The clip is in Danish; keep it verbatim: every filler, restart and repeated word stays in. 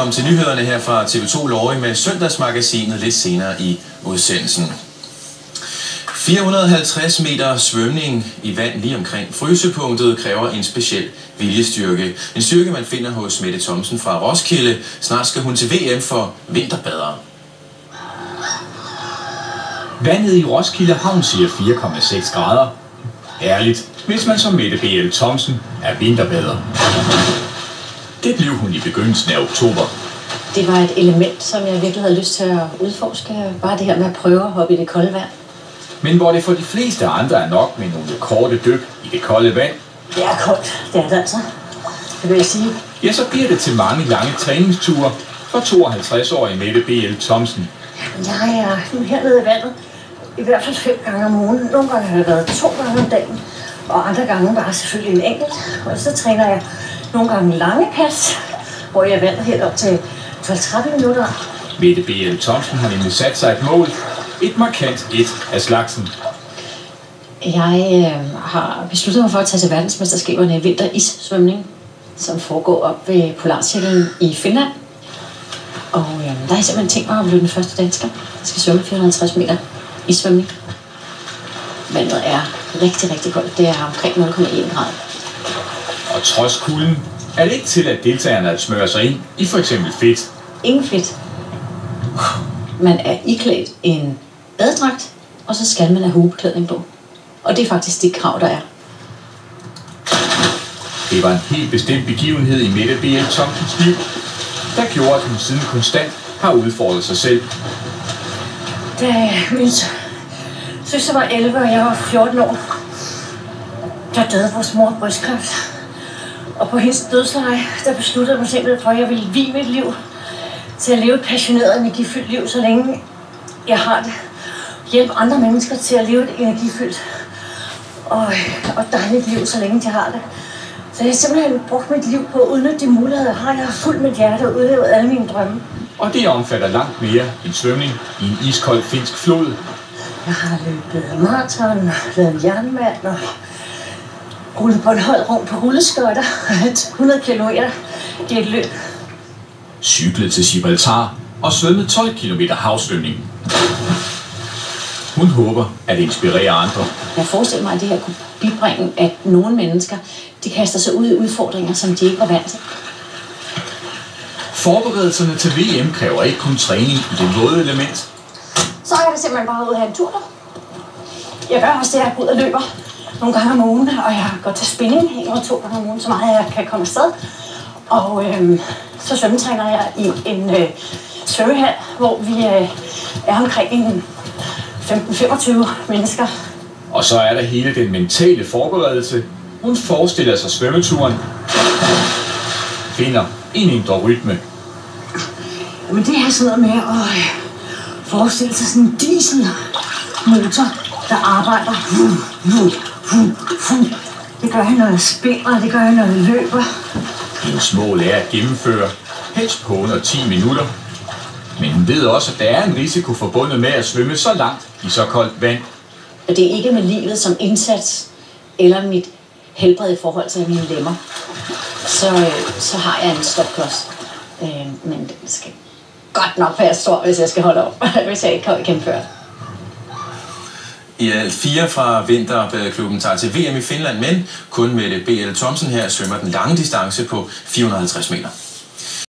velkommen til nyhederne her fra T V to Lorry med Søndagsmagasinet lidt senere i udsendelsen. fire hundrede og halvtreds meter svømning i vand lige omkring frysepunktet kræver en speciel viljestyrke. En styrke, man finder hos Mette Thomsen fra Roskilde. Snart skal hun til V M for vinterbadere. Vandet i Roskilde Havn siger fire komma seks grader. Herligt, hvis man som Mette B L Thomsen er vinterbader. Det blev hun i begyndelsen af oktober. Det var et element, som jeg virkelig havde lyst til at udforske. Bare det her med at prøve at hoppe i det kolde vand. Men hvor det for de fleste andre er nok med nogle korte dyk i det kolde vand. Det er koldt, det er det altså. Det vil jeg sige. Ja, så bliver det til mange lange træningsture for tooghalvtreds-årige Mette B L Thomsen. Jeg er nu hernede i vandet. I hvert fald fem gange om ugen. Nogle gange har det været to gange om dagen. Og andre gange bare selvfølgelig en enkelt. Og så træner jeg nogle gange lange pas, hvor jeg er vandet helt op til tolv til tretten minutter. Mette B L Thomsen har nemlig sat sig et mål. Et markant et af slagsen. Jeg øh, har besluttet mig for at tage til verdensmesterskaberne i vinteris-svømning, som foregår op ved Polarcirklen i Finland. Og øh, der har jeg simpelthen tænkt mig at blive den første dansker, der skal svømme fire hundrede og halvtreds meter i svømning. Vandet er rigtig, rigtig koldt. Det er omkring nul komma en grader. Og trods kulden er det ikke til, at deltagerne at smøre sig ind i for eksempel fedt. Ingen fedt. Man er iklædt en badedragt, og så skal man have hubeklædning på. Og det er faktisk det krav, der er. Det var en helt bestemt begivenhed i Mette B L Thomsens liv, der gjorde, at hun siden konstant har udfordret sig selv. Da min søster var elleve, og jeg var fjorten år, der døde vores mor af brystkræft. Og på hendes dødsleje, der besluttede jeg mig simpelthen for, at jeg ville vie mit liv til at leve et passioneret, energifyldt liv, så længe jeg har det. Hjælpe andre mennesker til at leve et energifyldt og, og dejligt liv, så længe de har det. Så jeg har simpelthen brugt mit liv på at udnytte de muligheder, jeg har. Jeg har fuldt mit hjerte og udlevet alle mine drømme. Og det omfatter langt mere end svømning i en iskold finsk flod. Jeg har løbet maraton, lavet jernmand og rullet på en hold rundt på rulleskøjter. hundrede kilometer. Det er et løb. Cyklet til Gibraltar og svømmet tolv kilometer havsvømning. Hun håber at inspirere andre. Jeg forestiller mig, at det her kunne bibringe, at nogle mennesker de kaster sig ud i udfordringer, som de ikke var vant til. Forberedelserne til V M kræver ikke kun træning i det våde element. Så er det simpelthen bare ud at have en tur der. Jeg gør også det, at jeg går ud og løber nogle gange om ugen, og jeg går til spinning en eller to gange om ugen, så meget jeg kan komme afsted. Og øhm, så svømmetræner jeg i en øh, svømmehal, hvor vi øh, er omkring en femten til femogtyve mennesker. Og så er der hele den mentale forberedelse. Hun forestiller sig svømmeturen. Finder en indre rytme. Men det er sådan noget med at øh, forestille sig sådan en dieselmotor, der arbejder. Det gør jeg, når jeg spiller, det gør jeg, når jeg løber. Hendes mål er at gennemføre, helst på under ti minutter. Men hun ved også, at der er en risiko forbundet med at svømme så langt i så koldt vand. Og det er ikke med livet som indsats, eller mit helbred i forhold til mine lemmer. Så, så har jeg en stopklods. Øh, men det skal godt nok være stor, hvis jeg skal holde op, hvis jeg ikke kan gennemføre. I alt fire fra Vinterbadeklubben tager til V M i Finland, men kun Mette B L Thomsen her svømmer den lange distance på fire hundrede og halvtreds meter.